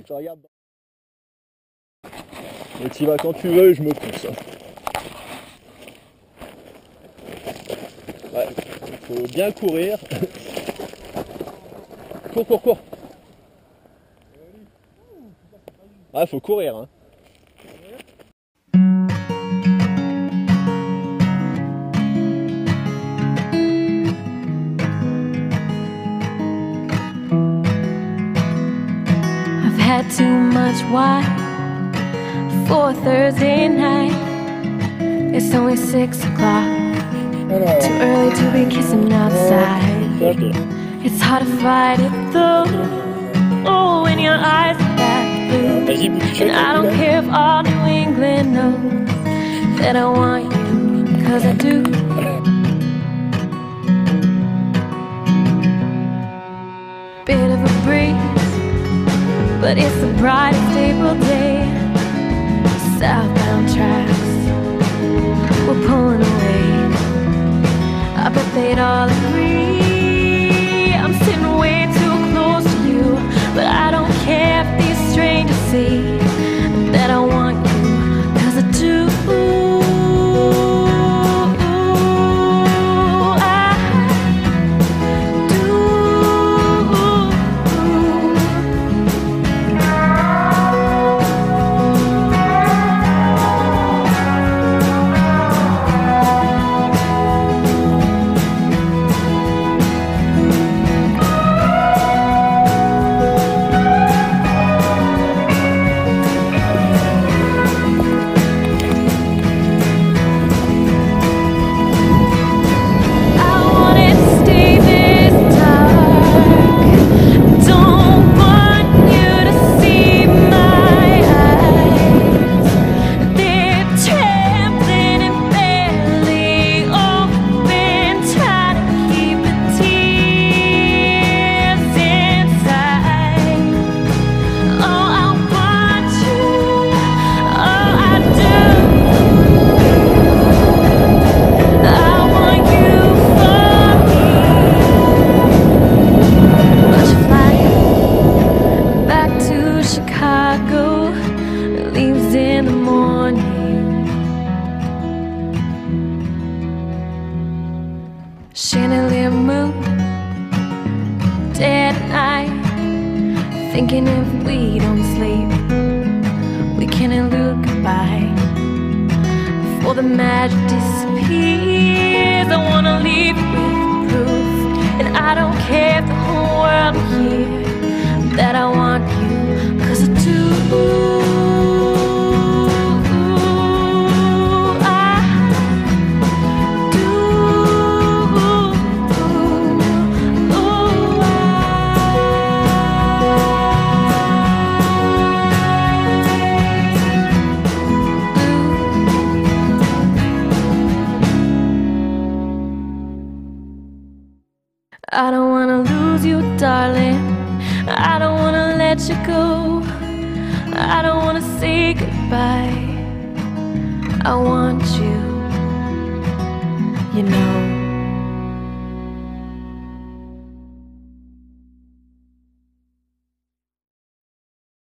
Je regarde. Et tu vas quand tu veux, je me pousse. Ouais, il faut bien courir. Cours. Ouais, faut courir, hein. I've had too much wine for Thursday night. It's only 6 o'clock. Too early to be kissing outside. It's hard to fight it though. Oh, when your eyes are that blue. And I don't care if all New England knows that I want you, 'cause I do. Bit of a breeze, but it's the brightest April day. Southbound tracks, we're pulling away. I bet they'd all agree I'm sitting way too close to you, but I don't care if these strangers see that I want you, 'cause I do. Chicago leaves in the morning. Chandelier moon, dead at night, thinking if we don't sleep, we can elude goodbye before the magic disappears. I wanna leave you with proof, and I don't care if the whole world will hear that I want you, 'cause I do. I don't wanna lose you, darling. I don't wanna let you go. I don't wanna say goodbye. I want you, you know.